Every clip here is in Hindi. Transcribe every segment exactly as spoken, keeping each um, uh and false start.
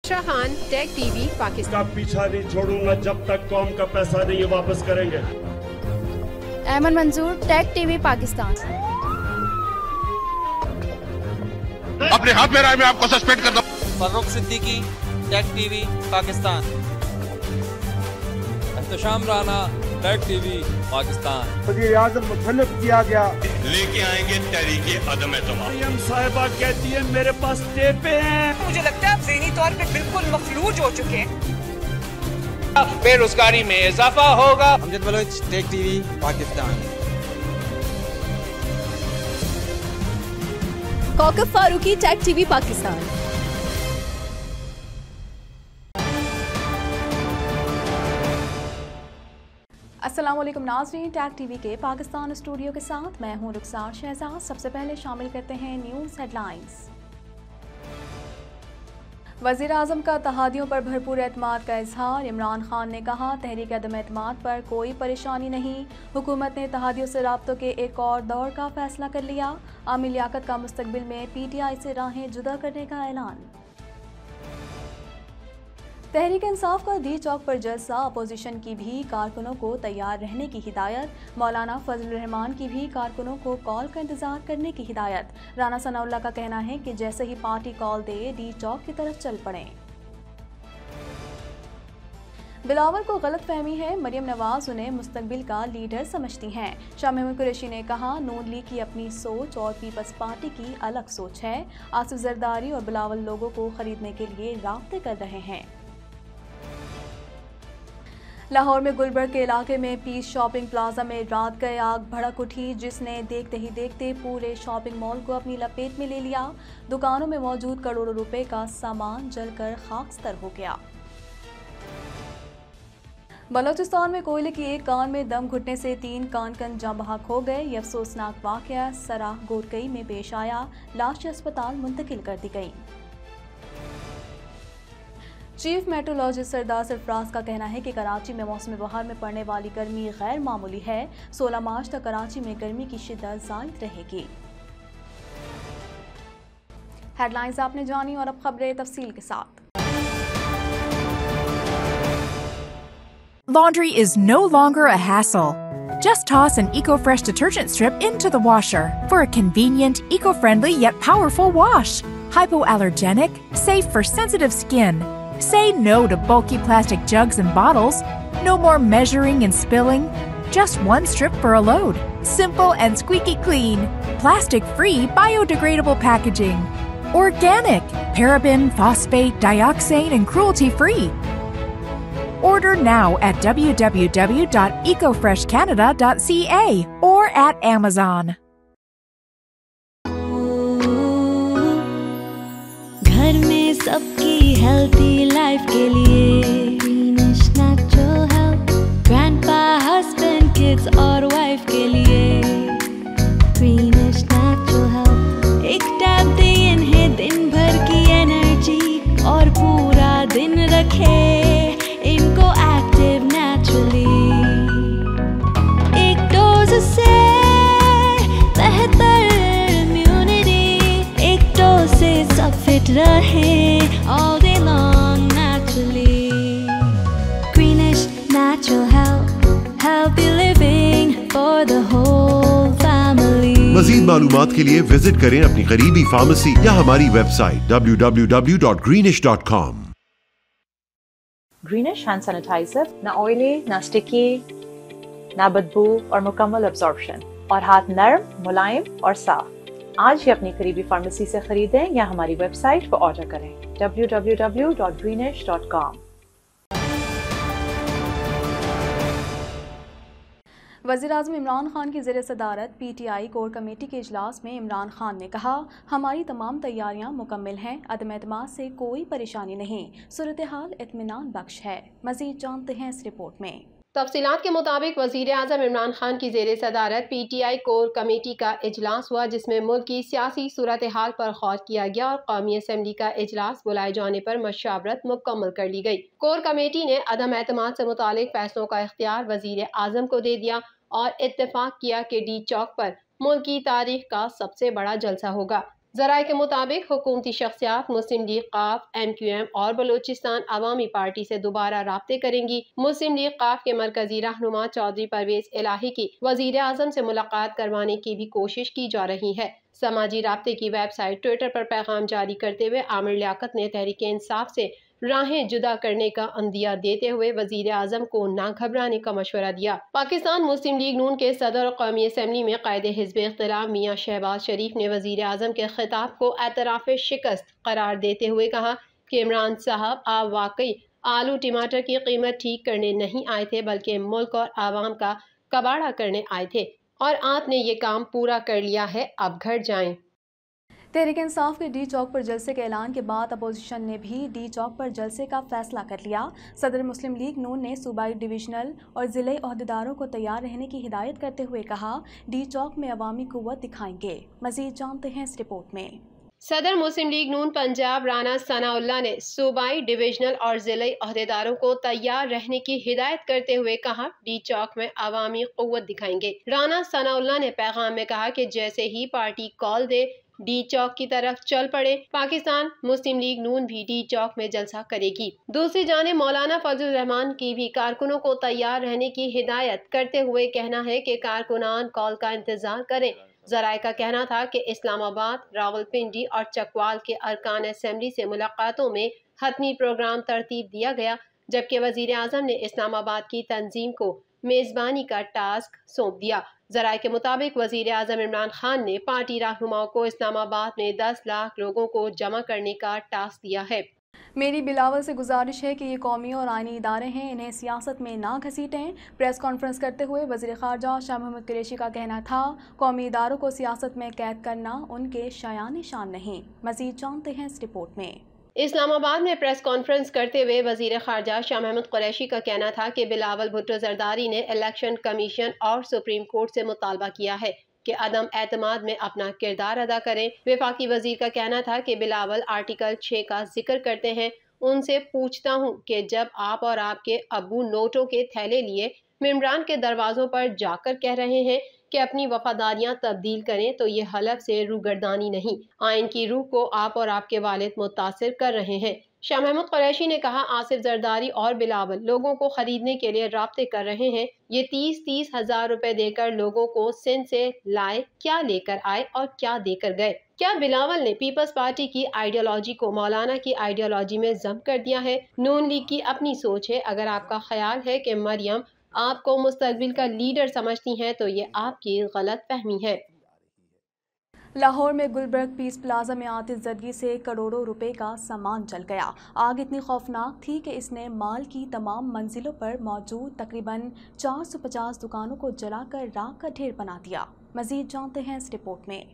शाहान टेक टीवी पाकिस्तान का पीछा नहीं छोड़ूंगा जब तक कौम का पैसा नहीं वापस करेंगे। अहमद मंजूर टेक टीवी पाकिस्तान। अपने हाथ में राय में आपको सस्पेंड कर दो। Farrukh Siddiqui Tag TV Pakistan. Ehtesham Rana Tag TV Pakistan. वज़ीर आज़म मुतल्लफ किया गया, लेके आएंगे तहरीके अदम एतमाद। पीएम साहिबा कहती है मेरे पास टेपें हैं। मुझे लगता है आप ज़हनी तौर पे बिल्कुल मफलूज हो चुके हैं। बेरोजगारी में इजाफा होगा। Amjad Baloch Tag TV Pakistan. Kaukab Farooqui Tag TV Pakistan. अस्सलाम वालेकुम नाज़रीन, टैग टीवी के पाकिस्तान स्टूडियो के साथ मैं हूं रुखसार शहजाद। सबसे पहले शामिल करते हैं न्यूज़ हेडलाइंस। वज़ीर आज़म का तहादियों पर भरपूर एतमाद का इजहार। इमरान खान ने कहा तहरीक अदम एतमाद पर कोई परेशानी नहीं, हुकूमत ने तहादियों से राब्तों के एक और दौर का फैसला कर लिया। आमिर लियाकत का मुस्तकबिल में पी टी आई से राहें जुदा करने का ऐलान। तहरीक इंसाफ का दी चौक पर जलसा, अपोजिशन की भी कारकुनों को तैयार रहने की हिदायत। मौलाना फजल रहमान की भी कारकुनों को कॉल का इंतजार करने की हिदायत। राना सनाउल्लाह का कहना है कि जैसे ही पार्टी कॉल दे डी चौक की तरफ चल पड़े। बिलावल को गलत फहमी है, मरियम नवाज उन्हें मुस्तकबिल का लीडर समझती हैं। शाह महमूद कुरैशी ने कहा नून लीग की अपनी सोच और पीपल्स पार्टी की अलग सोच है। आसिफ जरदारी और बिलावल लोगों को खरीदने के लिए राब्ते कर रहे हैं। लाहौर में गुलबर्ग के इलाके में पीस शॉपिंग प्लाजा में रात गए आग भड़क उठी, जिसने देखते ही देखते पूरे शॉपिंग मॉल को अपनी लपेट में ले लिया। दुकानों में मौजूद करोड़ों रुपए का सामान जलकर खाकस्तर हो गया। बलोचिस्तान में कोयले की एक कान में दम घुटने से तीन कानकन जाँ बहक हो गए। ये अफसोसनाक वाकया सराह गोरकई में पेश आया। लाश अस्पताल मुंतकिल कर दी गई। चीफ मेट्रोलॉजिस्ट सरदार सरफराज का कहना है कि कराची में मौसम बहार में पड़ने वाली गर्मी गैर मामूली है। सोलह मार्च तक कराची में गर्मी की शिद्दत जायद रहेगी। हेडलाइंस आपने जानी और अब खबरें तफसील के साथ। Laundry is no longer a hassle. Just toss an EcoFresh detergent strip into the washer for a convenient, eco-friendly yet powerful wash. Hypoallergenic, safe for sensitive skin. Say no to bulky plastic jugs and bottles. No more measuring and spilling. Just one strip for a load. Simple and squeaky clean. Plastic-free, biodegradable packaging. Organic, paraben, phosphate, dioxane, and cruelty-free. Order now at w w w dot eco fresh canada dot c a or at Amazon. घर में सबकी हेल्थी लाइफ के लिए greenish natural health, grandpa husband kids और वाइफ के लिए ग्रीनिश नेचुरल हेल्थ। एक टैब दे इन्हें दिन भर की एनर्जी और पूरा दिन रखे इनको एक्टिव नेचुरली। एक डोज से बेहतर इम्यूनिटी, एक डोज से सब फिट रहे all day long naturally. Greenish natural health, healthy living for the whole family. मज़ीद मालूमात के लिए विजिट करें अपनी करीबी फार्मेसी या हमारी website w w w dot greenish dot com। Greenish hand sanitiser ना ऑयली ना स्टिकी ना बदबू और मुकम्मल एब्जॉर्प्शन और हाथ नर्म मुलायम और साफ। आज ही अपनी करीबी फार्मेसी से खरीदें या हमारी वेबसाइट पर ऑर्डर करें w w w dot greenish dot com। वज़ीर आज़म इमरान खान की ज़ेर सदारत P T I core committee के इजलास में इमरान खान ने कहा हमारी तमाम तैयारियां मुकम्मल हैं, अदम एतमाद से कोई परेशानी नहीं, सूरत हाल इत्मीनान बख्श है। मज़ीद जानते हैं इस रिपोर्ट में। तफसीलात के मुताबिक वज़ीर आज़म इमरान खान की ज़ेर सदारत P T I core committee का इजलास हुआ, जिसमें मुल्क की सियासी सूरत हाल पर गौर किया गया और कौमी असम्बली का इजलास बुलाए जाने पर मशावरत मुकम्मल कर ली गई। कोर कमेटी ने अदम एतमाद से मुतालिक फैसलों का इख्तियार वज़ीर आज़म को दे दिया और इत्तेफाक किया कि डी चौक पर मुल्क की तारीख का सबसे बड़ा जलसा होगा। जराये के मुताबिक हुकूमती शख्सियात मुस्लिम लीग काफ, एम क्यू एम और बलोचिस्तान अवामी पार्टी से दोबारा राब्ते करेंगी। मुस्लिम लीग काफ के मरकजी रहनुमा चौधरी परवेज इलाही की वजीर आजम से मुलाकात करवाने की भी कोशिश की जा रही है। समाजी राब्ते की वेबसाइट ट्विटर पर पैगाम जारी करते हुए आमिर लियाकत ने तहरीक इंसाफ से राहें जुदा करने का अंदिया देते हुए वजीर आजम को ना घबराने का मशवरा दिया। पाकिस्तान मुस्लिम लीग नून के सदर और कौमी असम्बली में कायदे हिज़्ब इख्तिलाफ मियाँ शहबाज शरीफ ने वजीर आजम के खिताब को एतराफ़ शिकस्त करार देते हुए कहा कि इमरान साहब आप वाकई आलू टमाटर की कीमत ठीक करने नहीं आए थे, बल्कि मुल्क और आवाम का कबाड़ा करने आए थे और आपने ये काम पूरा कर लिया है, अब घर जाएं। तहरीक इंसाफ के डी चौक पर जलसे के ऐलान के बाद अपोजिशन ने भी डी चौक पर जलसे का फैसला कर लिया। सदर मुस्लिम लीग नून ने सूबाई डिविजनल और ज़िले अहदेदारों को तैयार रहने की हिदायत करते हुए कहा डी चौक में अवामी कुव्वत दिखाएंगे। मजीद जानते हैं इस रिपोर्ट में। सदर मुस्लिम लीग नून पंजाब राना सनाउल्लाह ने सूबाई डिविजनल और ज़िले अहदेदारों को तैयार रहने की हिदायत करते हुए कहा डी चौक में अवामी कुव्वत दिखाएंगे। राना सनाउल्लाह ने पैगाम में कहा कि जैसे ही पार्टी कॉल दे डी चौक की तरफ चल पड़े। पाकिस्तान मुस्लिम लीग नून भी डी चौक में जलसा करेगी। दूसरी जानिब मौलाना फजल रहमान की भी कारकुनों को तैयार रहने की हिदायत करते हुए कहना है कि कारकुनान कॉल का इंतजार करें। जराये का कहना था कि इस्लामाबाद, रावलपिंडी और चकवाल के अरकान असेंबली से मुलाकातों में हतमी प्रोग्राम तरतीब दिया गया, जबकि वजीर आजम ने इस्लामाबाद की तंजीम को मेजबानी का टास्क सौंप दिया। जराये के मुताबिक वजीर आजम इमरान खान ने पार्टी रहनुमाओं को इस्लामाबाद में दस लाख लोगों को जमा करने का टास्क दिया है। मेरी बिलावल से गुजारिश है कि ये कौमी और आइनी इदारे हैं, इन्हें सियासत में ना घसीटें। प्रेस कॉन्फ्रेंस करते हुए वज़ीर ख़ारजा शाह महमूद कुरैशी का कहना था कौमी इदारों को सियासत में कैद करना उनके शायान शान नहीं। मज़ीद जानते हैं इस रिपोर्ट में। इस्लामाबाद में प्रेस कॉन्फ्रेंस करते हुए वजीर ख़ारजा शाह महमूद कुरैशी का कहना था कि बिलावल भुट्टो जरदारी ने इलेक्शन कमीशन और सुप्रीम कोर्ट से मुतालबा किया है कि अदम एतमाद में अपना किरदार अदा करें। वफाकी वजीर का कहना था कि बिलावल आर्टिकल छः का जिक्र करते हैं। उनसे पूछता हूँ कि जब आप और आपके अबू नोटों के थैले लिए मेम्बरान के दरवाजों पर जाकर कह रहे हैं कि अपनी वफादारियां तब्दील करें, तो ये हलफ से रूगर्दानी नहीं, आइन की रूह को आप और आपके वालिद मुतासिर कर रहे हैं। शाह महमूद कुरैशी ने कहा आसिफ जरदारी और बिलावल लोगों को खरीदने के लिए राब्ते कर रहे हैं। ये तीस तीस हजार रुपए देकर लोगों को सिंध से लाए, क्या लेकर आए और क्या देकर गए? क्या बिलावल ने पीपल्स पार्टी की आइडियोलॉजी को मौलाना की आइडियोलॉजी में जम कर दिया है? नून लीग की अपनी सोच है। अगर आपका ख्याल है कि मरियम आपको मुस्तकबिल का लीडर समझती हैं तो ये आपकी गलत फहमी है। लाहौर में गुलबर्ग पीस प्लाजा में आतिशज़दगी से करोड़ों रुपए का सामान जल गया। आग इतनी खौफनाक थी कि इसने माल की तमाम मंजिलों पर मौजूद तकरीबन चार सौ पचास दुकानों को जलाकर राख का ढेर बना दिया। मजीद जानते हैं इस रिपोर्ट में।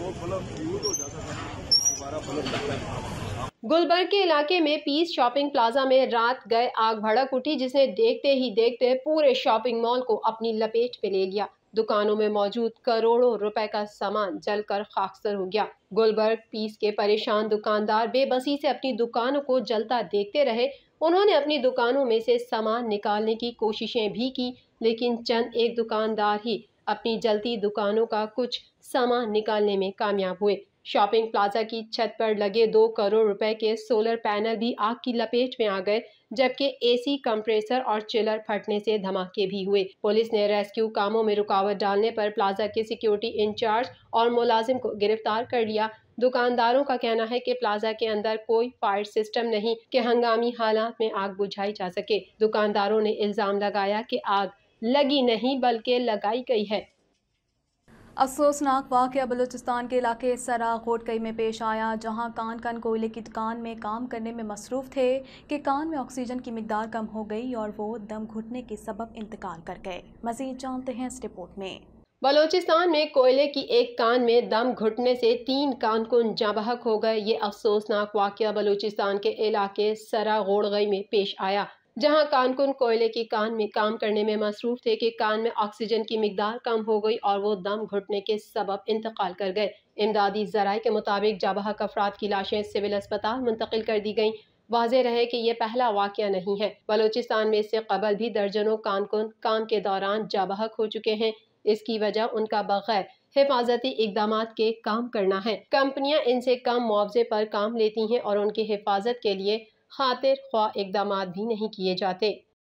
गुलबर्ग के इलाके में पीस शॉपिंग प्लाजा में रात गए आग भड़क उठी, जिसने देखते ही देखते पूरे शॉपिंग मॉल को अपनी लपेट में ले लिया। दुकानों में मौजूद करोड़ों रुपए का सामान जलकर खाकसर हो गया। गुलबर्ग पीस के परेशान दुकानदार बेबसी से अपनी दुकानों को जलता देखते रहे। उन्होंने अपनी दुकानों में से सामान निकालने की कोशिशें भी की, लेकिन चंद एक दुकानदार ही अपनी जलती दुकानों का कुछ सामान निकालने में कामयाब हुए। शॉपिंग प्लाजा की छत पर लगे दो करोड़ रुपए के सोलर पैनल भी आग की लपेट में आ गए, जबकि एसी कंप्रेसर और चिलर फटने से धमाके भी हुए। पुलिस ने रेस्क्यू कामों में रुकावट डालने पर प्लाजा के सिक्योरिटी इंचार्ज और मुलाजिम को गिरफ्तार कर लिया। दुकानदारों का कहना है कि प्लाजा के अंदर कोई फायर सिस्टम नहीं कि हंगामी हालात में आग बुझाई जा सके। दुकानदारों ने इल्जाम लगाया कि आग लगी नहीं बल्कि लगाई गई है। अफसोसनाक वाक़या बलूचिस्तान के इलाके सरा घोटकई में पेश आया, जहां कान कान कोयले की दुकान में काम करने में मसरूफ़ थे कि कान में ऑक्सीजन की मिकदार कम हो गई और वो दम घुटने के सबब इंतकाल कर गए। मज़ीद जानते हैं इस रिपोर्ट में। बलूचिस्तान में कोयले की एक कान में दम घुटने से तीन कारकुन जाबहक हो गए। ये अफसोसनाक वाक़या बलूचिस्तान के इलाके सरा घोटकई में पेश आया, जहां कारकुन कोयले की कान में काम करने में मसरूफ थे कि कान में ऑक्सीजन की मिकदार कम हो गई और वो दम घुटने के सबब इंतकाल कर गए। इमदादी ज़राए के मुताबिक जाबहक अफराद की लाशें सिविल अस्पताल मुंतकिल कर दी गईं। वाज़ेह रहे कि ये पहला वाक़या नहीं है। बलूचिस्तान में इससे कबल भी दर्जनों कारकुन काम के दौरान जाबहक हो चुके हैं। इसकी वजह उनका बगैर हिफाजती इकदाम के काम करना है। कंपनियां इनसे कम मुआवजे पर काम लेती हैं और उनकी हिफाजत के लिए खातिर ख्वाह इकदाम भी नहीं किए जाते।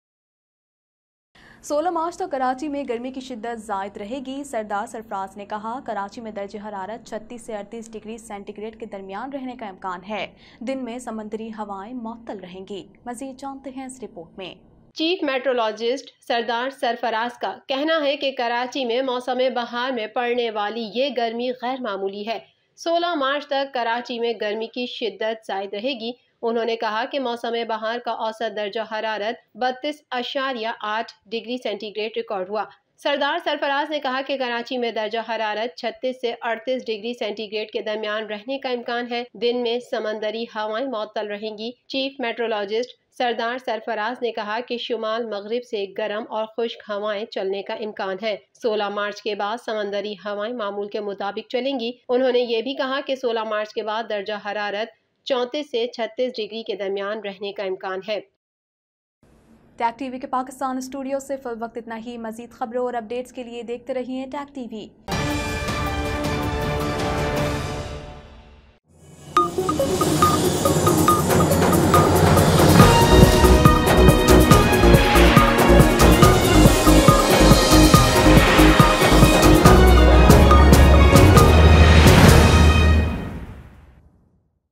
सोलह मार्च तक कराची में गर्मी की शिद्दत जायद रहेगी। सरदार सरफराज ने कहा, कराची में दर्जे हरारत छत्तीस से अड़तीस डिग्री सेंटीग्रेड के दरमियान रहने का इम्कान है। दिन में समंदरी हवाएं मुअत्तल रहेंगी। मजीद जानते हैं इस रिपोर्ट में। चीफ मेट्रोलॉजिस्ट सरदार सरफराज का कहना है कि कराची में मौसम बहार में पड़ने वाली ये गर्मी गैर मामूली है। सोलह मार्च तक कराची में गर्मी की शिद्दत जायद रहेगी। उन्होंने कहा कि मौसम बहार का औसत दर्जा हरारत बत्तीस अशारिया आठ डिग्री सेंटीग्रेड रिकॉर्ड हुआ। सरदार सरफराज ने कहा कि कराची में दर्जा हरारत छत्तीस से अड़तीस डिग्री सेंटीग्रेड के दरमियान रहने का इम्कान है। दिन में समंदरी हवाएं मुअत्तल रहेंगी। चीफ मेट्रोलॉजिस्ट सरदार सरफराज ने कहा कि शुमाल मगरिब से गर्म और खुश्क हवाएं चलने का इम्कान है। सोलह मार्च के बाद समंदरी हवाएं मामूल के मुताबिक चलेंगी। उन्होंने ये भी कहा कि सोलह मार्च के बाद दर्जा हरारत चौंतीस से छत्तीस डिग्री के दरमियान रहने का इम्कान है। टैग टीवी के पाकिस्तान स्टूडियो से फिल वक्त इतना ही। मजीद खबरों और अपडेट्स के लिए देखते रहिए Tag TV.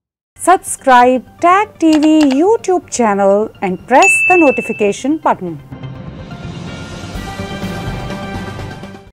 Subscribe Tag T V YouTube channel and press the notification button.